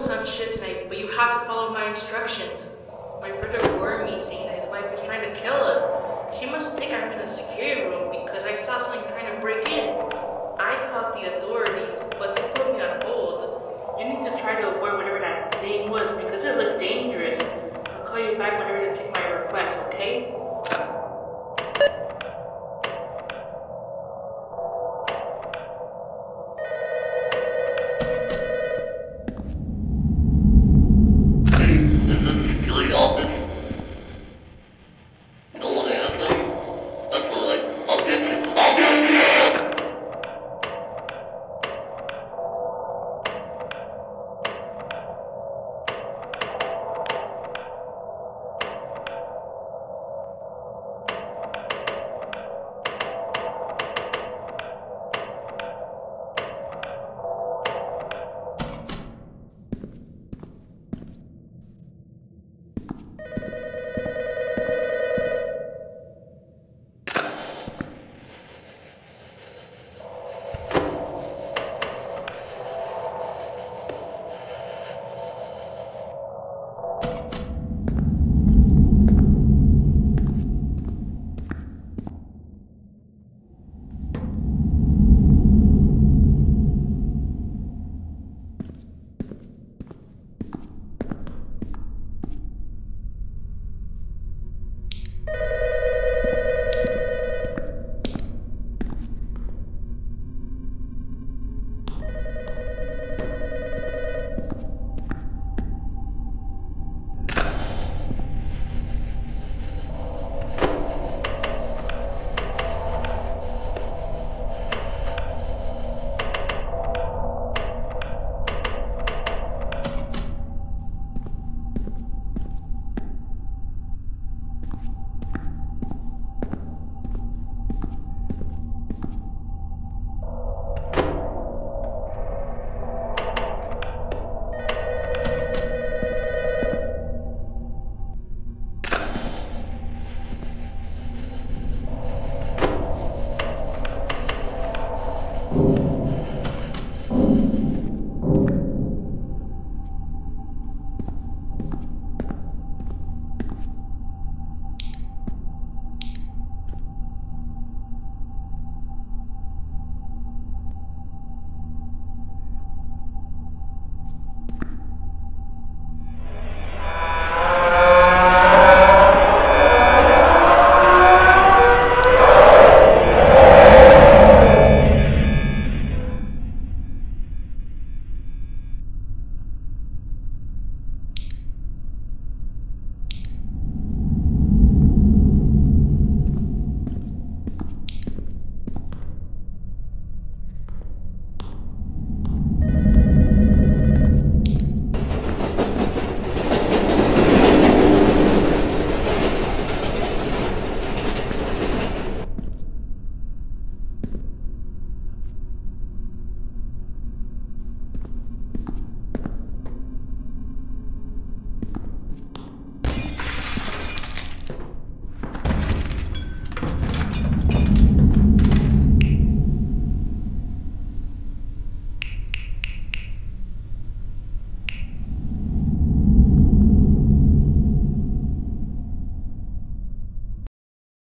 some shit tonight, but you have to follow my instructions. My brother warned me saying that his wife is trying to kill us. She must think I'm in a security room because I saw something trying to break in. I called the authorities, but they put me on hold. You need to try to avoid whatever that thing was because it looked dangerous. I'll call you back whenever they take my request, okay?